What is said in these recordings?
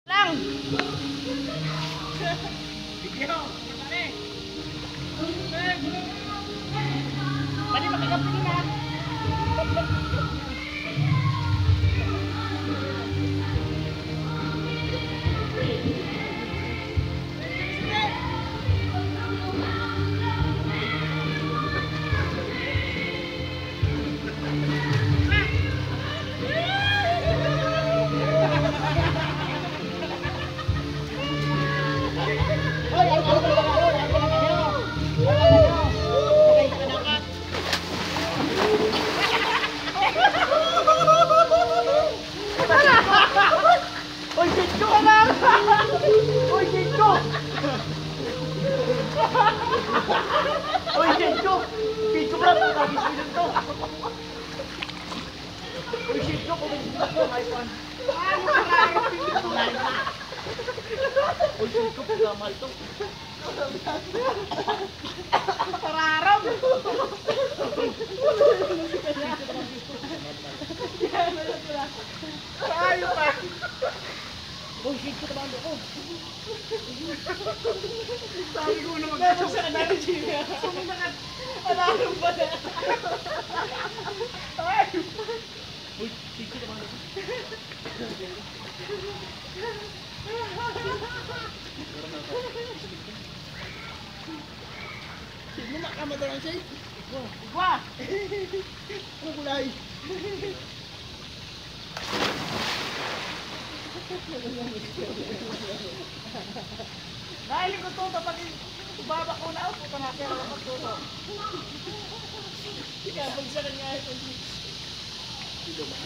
Lang. Pwede makikapin na. Pararong. Ayo pa. Oh shit ko tabang ko. Sabi ko naman sa kanila siya. Sumunod. Alam ba na? Ay. Uy, shit ko tabang ko. Sino makamadalan siya? Igwa! Ano kulay? Dahil ko ito, kapag ibaba ko na ako, panakya ako magtuto. Kaya pagsa kanya ito. Ito ba?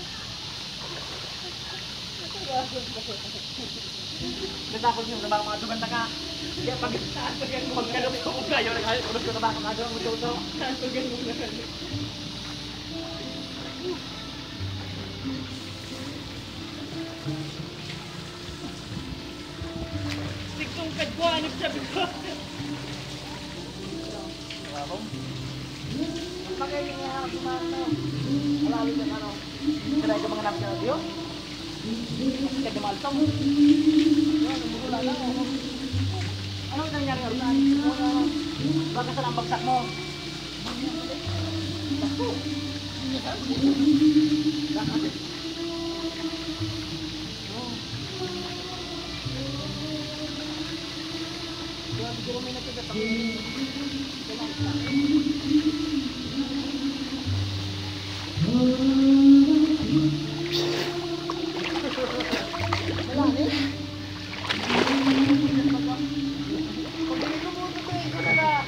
Natakot nyo na mga dugan na ka. Kaya pag tugan mo ka nung kung kayo, nagkakulot ko na baka mga dugan mo ito. Tugan mo na kanya. Stigtong kadwa, anip sabi ko. Pagay yung harap ng mga malalo ng ano. Kaya ka mga napin na diyo? Kaya dumalsam. Ano nangyari ngayon? Baka saan ang bagsak mo? Siguro may natigat ako.